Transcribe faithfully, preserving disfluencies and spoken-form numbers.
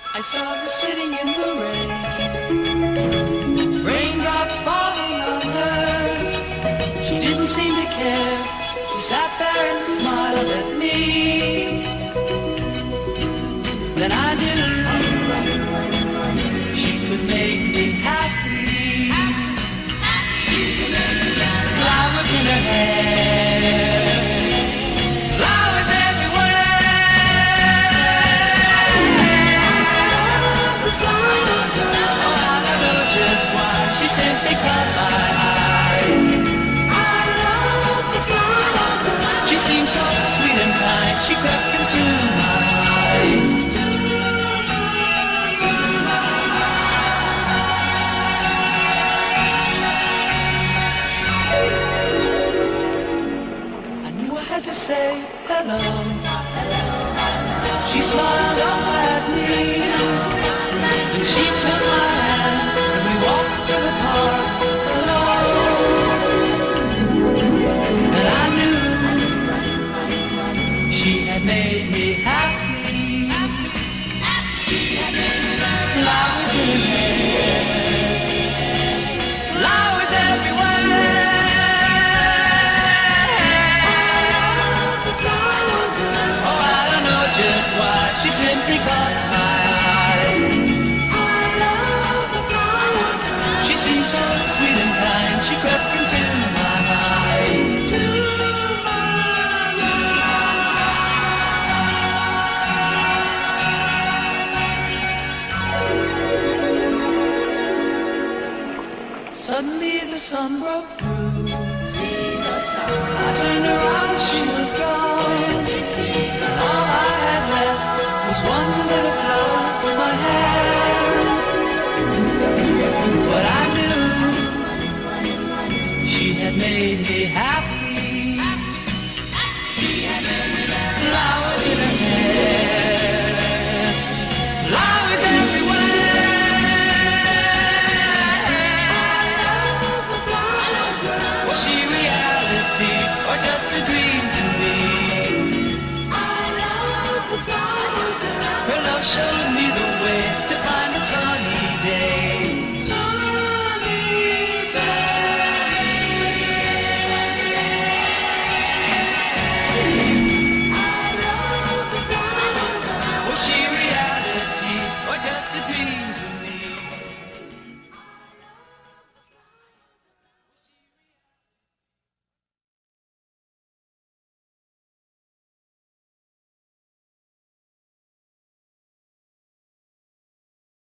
I saw her sitting in the rain, raindrops falling on her. She didn't seem to care. She sat there and smiled at me. Then I knew she could make me happy. Flowers in her hair, flowers everywhere. Oh, I don't know just why she simply caught my eye. She seemed so sweet and kind. She crept into my mind. To say hello. She smiled up at me, and she took my hand, and we walked through the park alone. And I knew she had made me happy. Flowers in her hair, flowers everywhere. Just why she simply caught my eye. I love the flower girl. She seemed so sweet and kind. She crept into my mind. To my mind. Suddenly the sun broke through. See the sun. I turned around, she was gone. All I had left was one little flower in my hair. But I knew she had made me happy. Flowers in her hair, flowers everywhere. Was she reality or just a dream to me? Her love showed